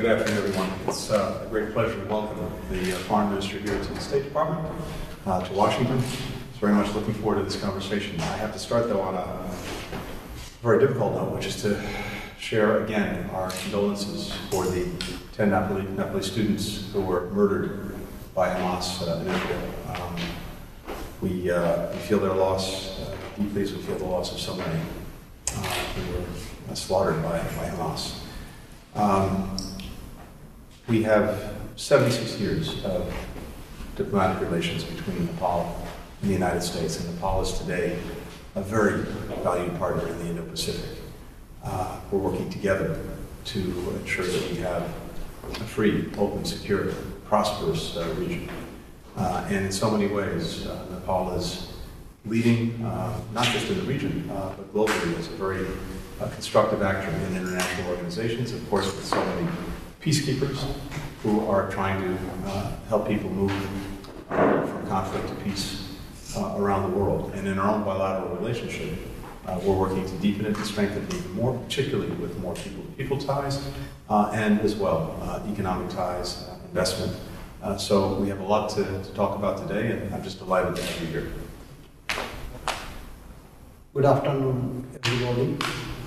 good afternoon, everyone. It's a great pleasure to welcome the Foreign Minister here to the State Department, to Washington. I'm very much looking forward to this conversation. I have to start, though, on a very difficult note, which is to share again our condolences for the 10 Nepali students who were murdered by Hamas in Israel. We feel their loss deeply, as we feel the loss of so many who were slaughtered by Hamas. We have 76 years of diplomatic relations between Nepal and the United States, and Nepal is today a very valued partner in the Indo-Pacific. We're working together to ensure that we have a free, open, secure, prosperous region. And in so many ways, Nepal is leading, not just in the region, but globally as a very constructive actor in international organizations, of course, with so many peacekeepers who are trying to help people move from conflict to peace around the world. And in our own bilateral relationship, we're working to deepen it and strengthen it even more, particularly with more people-to-people ties, and as well, economic ties, investment. So we have a lot to talk about today, and I'm just delighted to have you here. Good afternoon, everybody.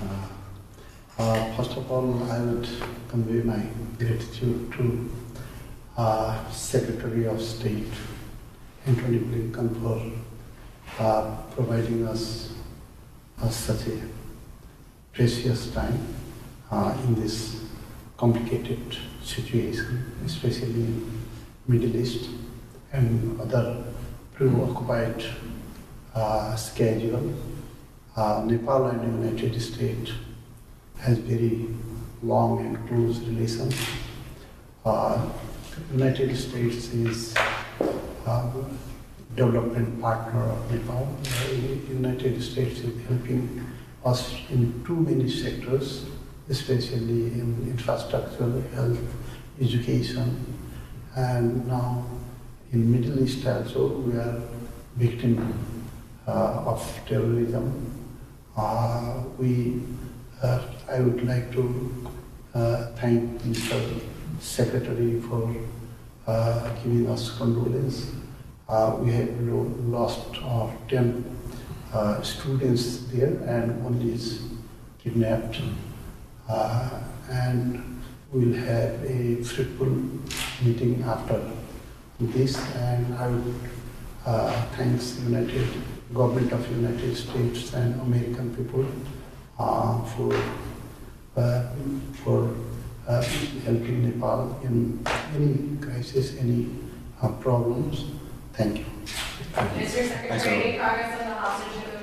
First of all, I would convey my gratitude to Secretary of State Antony Blinken for providing us such a precious time in this complicated situation, especially in Middle East and other preoccupied schedule. Nepal and United States has very long and close relations. United States is development partner of Nepal. United States is helping us in too many sectors, especially in infrastructure, health, education, and now in Middle East also we are victim of terrorism. I would like to thank Mr. Secretary for giving us condolence. We have lost 10 students there, and one is kidnapped. And we'll have a fruitful meeting after this, and I would thanks Government of United States and American people for helping Nepal in any crisis, any problems. Thank you. Mr. Secretary, any progress on the hostage